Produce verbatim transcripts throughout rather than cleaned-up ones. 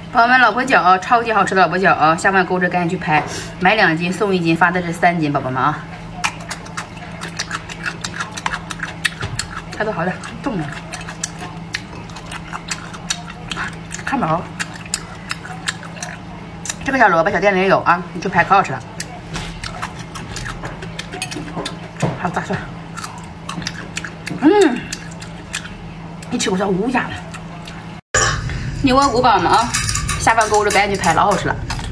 朋友们，老婆饺超级好吃的老婆饺啊！下完购置赶紧去拍，买两斤送一斤，发的是三斤，宝宝们啊！拍的好点，重点，看饱。这个小萝卜小店里也有啊，你去拍可好吃了。还有大蒜，嗯，一吃我叫乌鸦了。牛窝骨宝宝们啊！ 下饭购置赶紧去拍，老好吃了。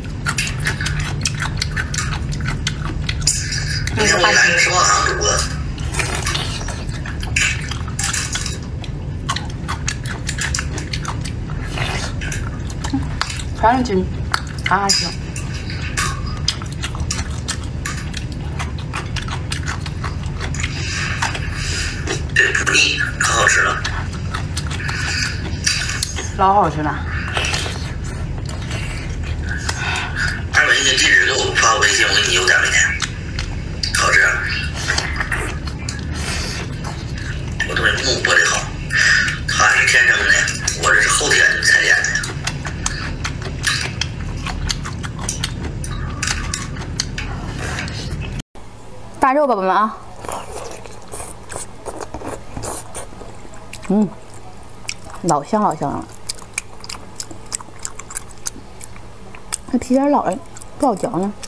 那个八斤。十八行煮的。全是筋，啊行。 这不腻，可好吃了。 老好吃了。 二维你的地址给我发微信，我给你邮点明天。好吃。我东西木玻璃好，它是天生的，我这是后天才练的。 大肉，宝宝们啊！嗯，老香老香了。 那皮点老了，不好嚼呢。